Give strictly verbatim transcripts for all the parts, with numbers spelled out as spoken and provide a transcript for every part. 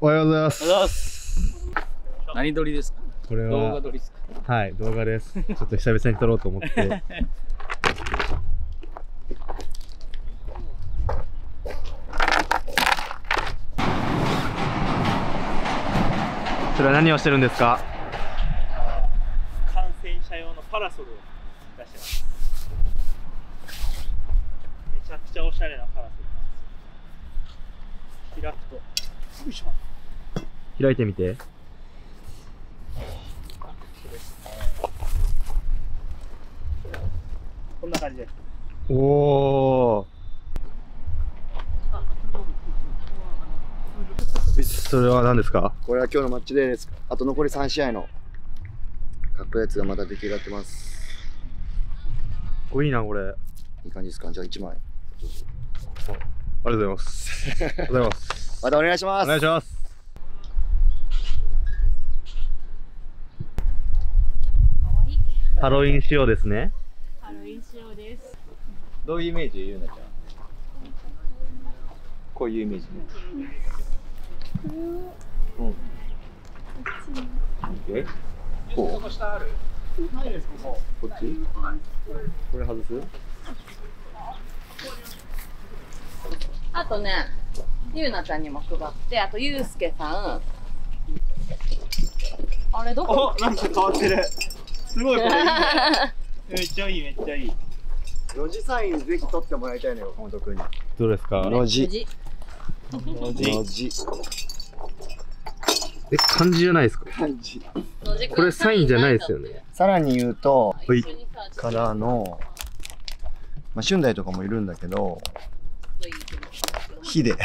おはようございます。 おはようございます。何撮りですか？ これは動画撮りですか？ はい、動画です。ちょっと久々に撮ろうと思って。それは何をしてるんですか？ 観戦車用のパラソルを出してます。めちゃくちゃおしゃれなパラソルなんですよ。開くと、よいしょ。 開いてみて。 こんな感じです。 おお。それは何ですか？ これは今日のマッチデーです。あと残りさん試合のかっこいいやつがまた出来上がってます。 これいいな、これ。 いい感じですか？じゃあいちまい。 ありがとうございます。ありがとうございます。 またお願いします。 お願いします。ハロウィン仕様ですね。 ハロウィン仕様です。 どういうイメージで言うのじゃん。こういうイメージね。うん。え？こう？こっち？これ外す？ あとね、ゆうなちゃんにも配って、あとゆうすけさん。あれどこ？ お、なんか変わってる。すごいこれいいね。めっちゃいい、めっちゃいい。 ロジサインぜひ取ってもらいたいのよ、本当君に。 どうですか？ ロジ。 ロジ。ロジ。 え、漢字じゃないですか？ 漢字。 これサインじゃないですよね。 さらに言うと、 はい。 からの、まあ、春代とかもいるんだけど、火で。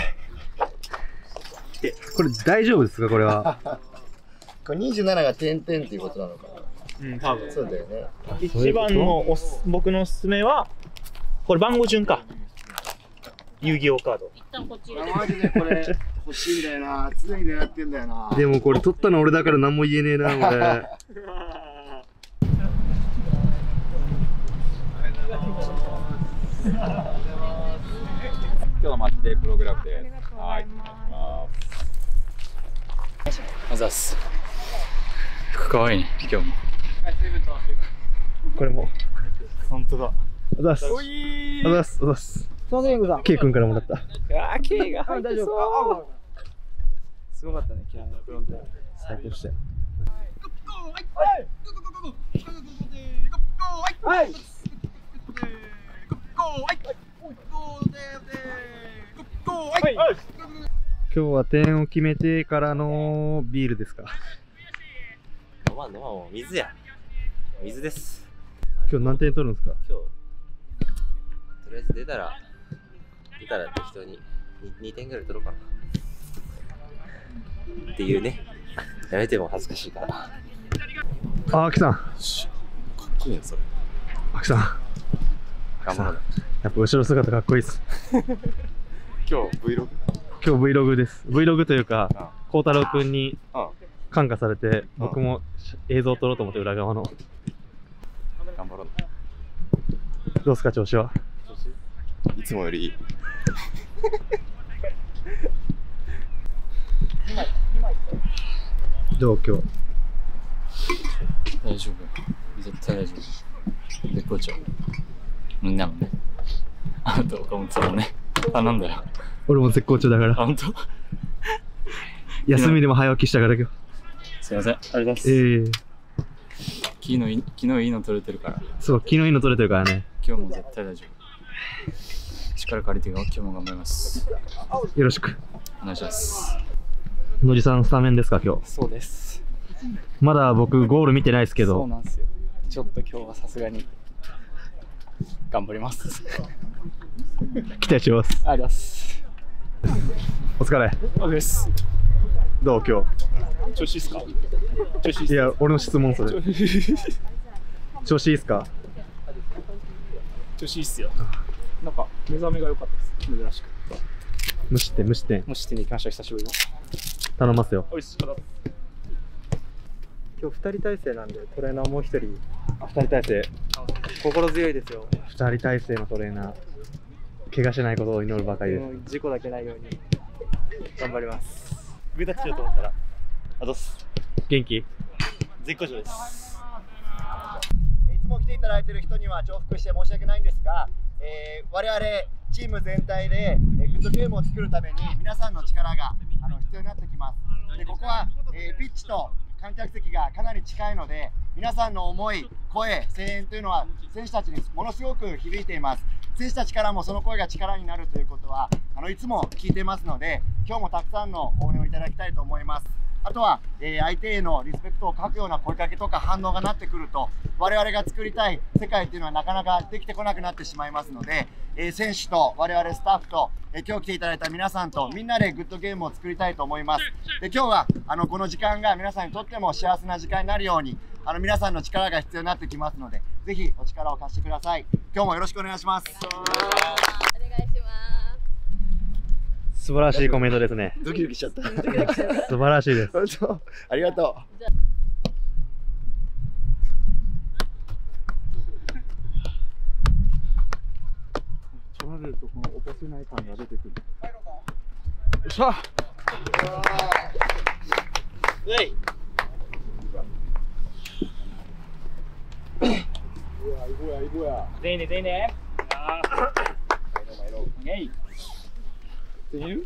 これ大丈夫ですか？これは。 これにじゅうななが点々っていうことなのかな。 うん、多分。 そうだよね。 一番のおす僕のおすすめは、これ番号順か。遊戯王カード。 一旦こっちマジでこれ欲しいんだよな。常に狙ってんだよな。 でもこれ取ったの俺だから何も言えねえな、これ。 今日のマッチデープログラムです。はい。あざっす。服かわいいね、今日も。 これも。 本当だ。 あざっす。あざっす。あざっす。ケイ君からもらった。 あー、ケイが入ってそう。すごかったね、今日のフロント。 最高したよ。 はい。 今日は点を決めてからのビールですか？ 飲まん飲まんもう水や。水です。 今日何点取るんですか？ 今日、とりあえず出たら、出たら適当に に, にてんぐらい取ろうかな。っていうね。やめても恥ずかしいから。 あ、アキさん。 かっこいいよ、それ。 アキさん。 頑張ろう。 やっぱ後ろ姿かっこいいです。 今日 Vlog？ 今日 Vlog です。Vlog というか、孝太郎くんにあ感化されて、僕も映像を撮ろうと思って裏側の。 頑張ろう。 どうですか、調子は？ いつもよりいい。 どう今日？ 大丈夫。絶対大丈夫。絶好調。みんなもね。あと岡本さんもね。頼んだよ。 俺も絶好調だから。 本当？ 休みでも早起きしたから今日。 すいません。ありがとうございます。 ええー。 昨日い昨日いいの取れてるから。 そう、昨日いいの取れてるからね。 今日も絶対大丈夫。力借りて今日も頑張ります。 よろしく。 お願いします。 のじさんスタメンですか今日？ そうです。 まだ僕ゴール見てないですけど。 そうなんですよ。ちょっと今日はさすがに頑張ります。 期待してます。 ありがとうございます。 お疲れ。 お疲れです。 どう今日？ 調子いいっすか？調子いいっす。 いや、俺の質問それ。調子いいっすか？ 調子いいっすよ。なんか目覚めが良かったです。珍しく。 無失点無失点。 無失点で行きました。久しぶりの。 頼ますよ。 おいしい。 今日ふたり体制なんでトレーナーもうひとり。 ふたり体制。 心強いですよ。 ふたり体制のトレーナー。怪我しないことを祈るばかりです。 事故だけないように頑張ります。 上立ちしようと思ったらあどうす元気？ 絶好調です。 いつも来ていただいている人には重複して申し訳ないんですが、えー、我々チーム全体で、えー、グッドゲームを作るために皆さんの力があの必要になってきます。でここは、えー、ピッチと観客席がかなり近いので、皆さんの思い、声、声援というのは選手たちにものすごく響いています。選手たちからもその声が力になるということはあのいつも聞いていますので、今日もたくさんの応援をいただきたいと思います。あとは、えー、相手へのリスペクトを書くような声かけとか反応がなってくると、我々が作りたい世界っていうのはなかなかできてこなくなってしまいますので、えー、選手と我々スタッフと、えー、今日来ていただいた皆さんとみんなでグッドゲームを作りたいと思います。で今日はあのこの時間が皆さんにとっても幸せな時間になるように、あの皆さんの力が必要になってきますので、ぜひお力を貸してください。今日もよろしくお願いします。 お願いします。 素晴らしいコメントですね。 ドキドキしちゃった。 素晴らしいです。 本当ありがとう。 取られるとこの起こせない感が出てくる。 よっしゃ。 はい全員で全員で。OK。全員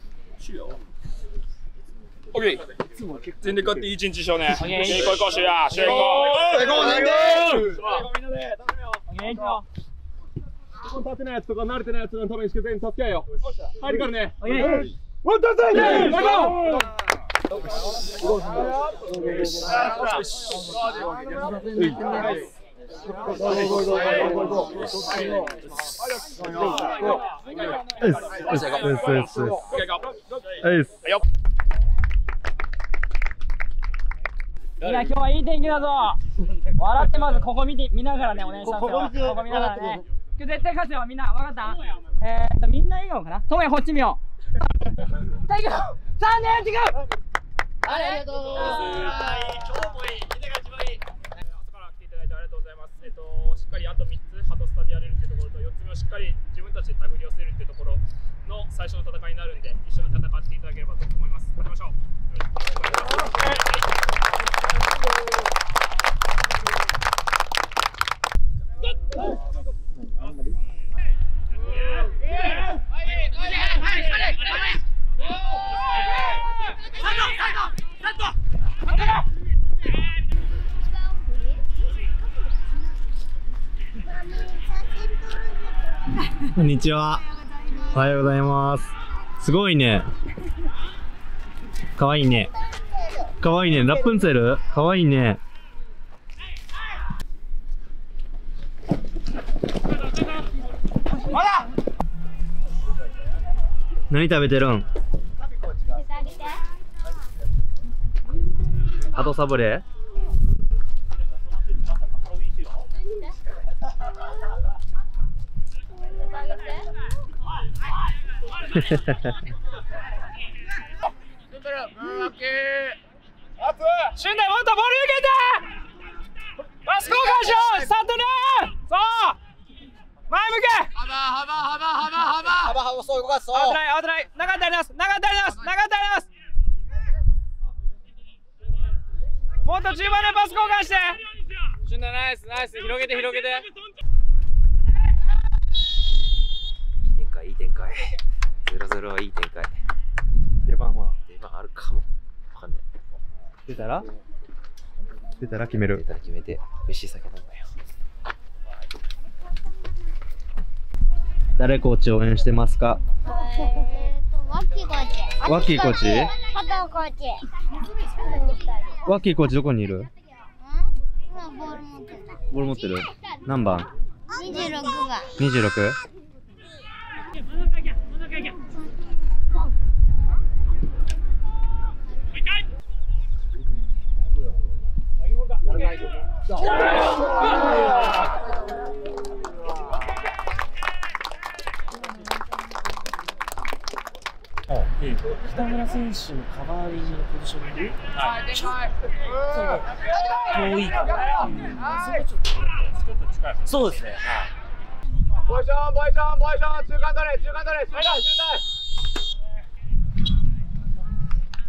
？OK。全員で勝っていい一日しようね。OK。行こう行こうしよう。しよう行こう。 最高全員でみんなで。OK。行こう。 ここ立てないやつとか慣れてないやつのためにしか全員助け合えよ。入るからね。 OK。 ワンタッチ。レッツゴー。 みんな今日はいい天気だぞ。笑ってます。ここ見て見ながらね、お願いしますよ。ここ見ながらね。今日絶対勝つよ、みんな。わかった？えーっと、みんな笑顔かな。トモヤ、こっち見よう。最後さんねん違う。 ありがとうございます。 今日もいい。みんなが一番いい。朝から来ていただいてありがとうございます。えっと、しっかりあとみっつハトスタでやれるっていうところと、よっつめをしっかり自分たちで手繰り寄せるっていうところの最初の戦いになるんで、一緒に戦っていただければと思います。勝ちましょう。 こんにちは。おはようございます。すごいね。かわいいね。かわいいね。ラプンツェルかわいいね。何食べてるん？ハトサブレー？ 瞬大もっとボール受けてパス交換しよう。スタートね。そう前向け。幅幅幅幅幅幅幅そう動かす。そうアウトラインアウトライン長田あります長田あります長田あります。もっと中盤でパス交換して。瞬大ナイスナイス広げて広げて。 いい展開いい展開。ゼロゼロはいい展開。 出番は出番あるかも。わかんない。 出たら出たら決める。 出たら決めて美味しい酒飲むよ。 誰コーチ応援してますか？ えーと、ワッキーコーチ。 ワッキーコーチ？ ハトコーチ。 ワッキーコーチどこにいる？ ん？今ボール持ってた。 ボール持ってる？何番？ にじゅうろくばん。 にじゅうろく？ 北村選手のカバーリングのポジションで、はい、ちょっと遠いかなっていう、それちょっと近い。そうですね。 ポジションポジションポジション中間取れ中間取れ順大順大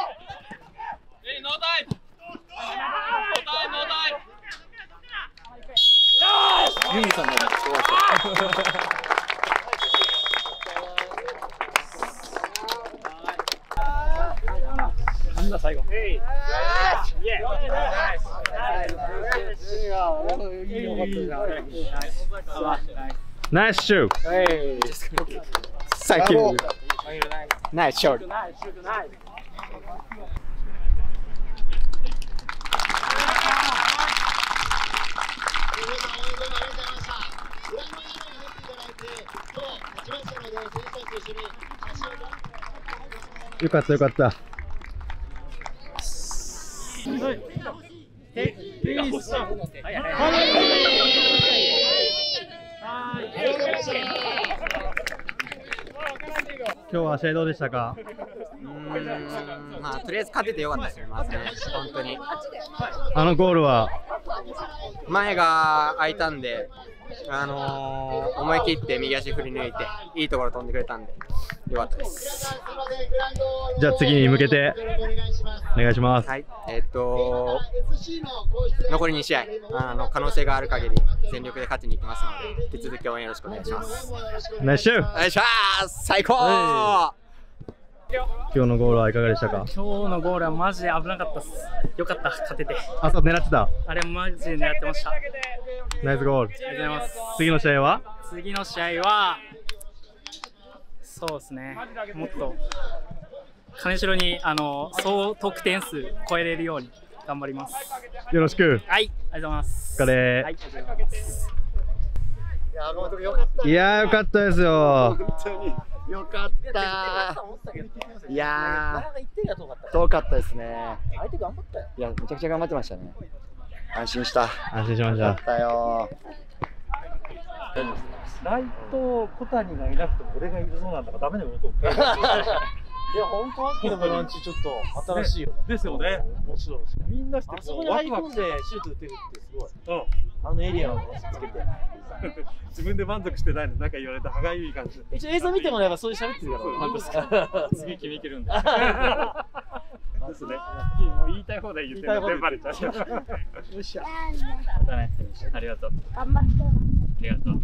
ユンさんのなんだ最後。 ナイスシュート。 Thank you. Nice shot. よかったよかった。今日は試合どうでしたか？ うーん、まあとりあえず勝ててよかったですよ、まずね、本当に。 あのゴールは前が空いたんで、あのー、思い切って右足振り抜いて、いいところ飛んでくれたんで、よかったです。 じゃあ次に向けてお願いします。 はい、えー、っと残りに試合、あの可能性がある限り全力で勝ちに行きますので、引き続き応援よろしくお願いします。 ナイスシュート。 お願いします。最高。 今日のゴールはいかがでしたか？ 今日のゴールはマジで危なかったっす。よかった、勝てて。 あ、そう狙ってた。 あれマジで狙ってました。 ナイスゴール。 ありがとうございます。 次の試合は？ 次の試合は、そうですね。もっと金城にあの総得点数超えれるように頑張ります。 よろしく。 はい、ありがとうございます。 お疲れ。 はい、ありがとうございます。 いや、もうよかった。 いやーよかったですよ。 本当によかった。いやー遠かったですね。 相手頑張ったよ。 いや、めちゃくちゃ頑張ってましたね。安心した。 安心しました。 よかったよ。 ライト小谷がいなくても俺がいるそうなんだからダメだよと。いや本当はこのブランチちょっと新しいよ。ですよね。面白い。みんなしてここに入り込んでシュート打てるってすごい。うん。あのエリアをつけて。自分で満足してないのなんか言われた歯がゆい感じ。一応映像見てもらえばそういう喋ってるから。本当ですか。次決めきるんで。ですね。もう言いたい放題言ってるの全部バレちゃう。よっしゃ。またね。ありがとう。 頑張ってます。 ありがとう。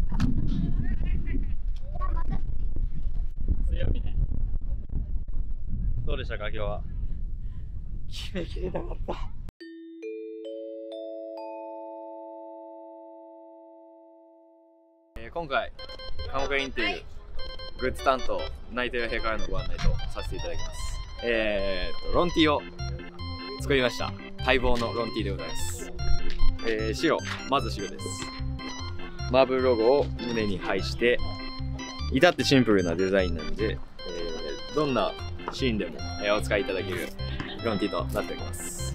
強みね。 どうでしたか今日は？ 決めきれなかった。 えー、今回科目インテリグッズ担当内定部屋からのご案内とさせていただきます。えー、とロンティーを作りました。待望のロンティーでございます。えー、白、まず白です。マーブルロゴを胸に配して至ってシンプルなデザインなので、えー、どんなシーンでも、えー、お使いいただけるロンティーとなっております。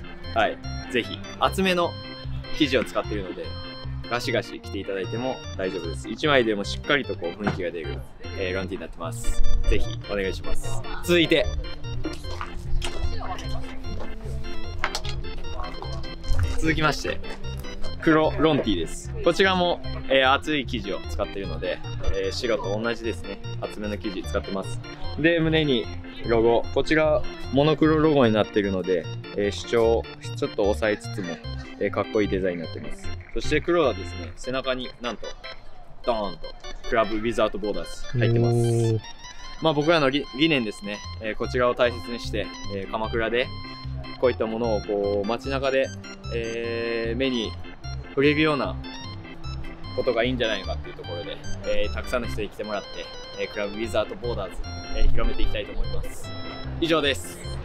はい、ぜひ厚めの生地を使っているのでガシガシ着ていただいても大丈夫です。いちまいでもしっかりとこう雰囲気が出る、えー、ロンティーになってます。ぜひお願いします。続いて続きまして黒ロンティーです。こちらも、えー、厚い生地を使っているので、えー、白と同じですね。厚めの生地使ってます。で、胸にロゴ、こちらモノクロロゴになっているので、えー、主張をちょっと抑えつつも、えー、かっこいいデザインになっています。そして黒はですね、背中になんとドーンとクラブウィザードボーダーズ入ってます。まあ僕らの理念ですね、えー、こちらを大切にして、えー、鎌倉でこういったものをこう街中で、えー、目に触れるようなことがいいんじゃないのかっていうところで、えー、たくさんの人に来てもらって、えー、クラブウィザードボーダーズ、えー、広めていきたいと思います。以上です。